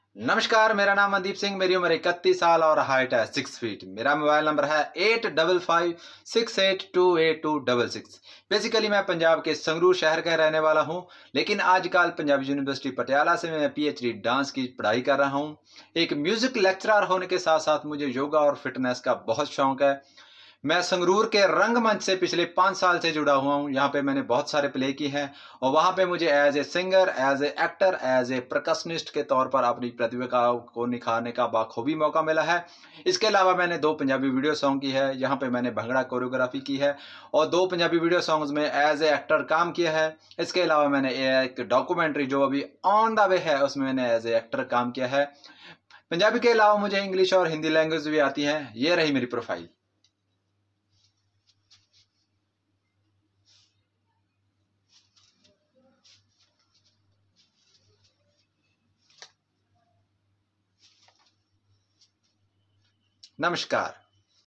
नमस्कार, मेरा नाम मनदीप सिंह, मेरी उम्र 31 साल और हाइट है 6 फीट। मेरा मोबाइल नंबर है 8556828266। बेसिकली मैं पंजाब के संगरूर शहर का रहने वाला हूं, लेकिन आजकल पंजाब यूनिवर्सिटी पटियाला से मैं पीएचडी डांस की पढ़ाई कर रहा हूं। एक म्यूजिक लेक्चरर होने के साथ साथ मुझे योगा और फिटनेस का बहुत शौक है। मैं संगरूर के रंगमंच से पिछले 5 साल से जुड़ा हुआ हूँ। यहाँ पे मैंने बहुत सारे प्ले की हैं और वहाँ पे मुझे as a singer, as a actor, as a percussionist के तौर पर अपनी प्रतिभा को निखारने का बाखूबी मौका मिला है। इसके अलावा मैंने 2 पंजाबी वीडियो सॉन्ग की है, यहाँ पे मैंने भंगड़ा कोरियोग्राफी की है और 2 पंजाबी वीडियो सॉन्ग्स में एज ए एक्टर काम किया है। इसके अलावा मैंने एक डॉक्यूमेंट्री जो अभी ऑन द वे है, उसमें मैंने एज ए एक्टर काम किया है। पंजाबी के अलावा मुझे इंग्लिश और हिंदी लैंग्वेज भी आती है। ये रही मेरी प्रोफाइल। नमस्कार।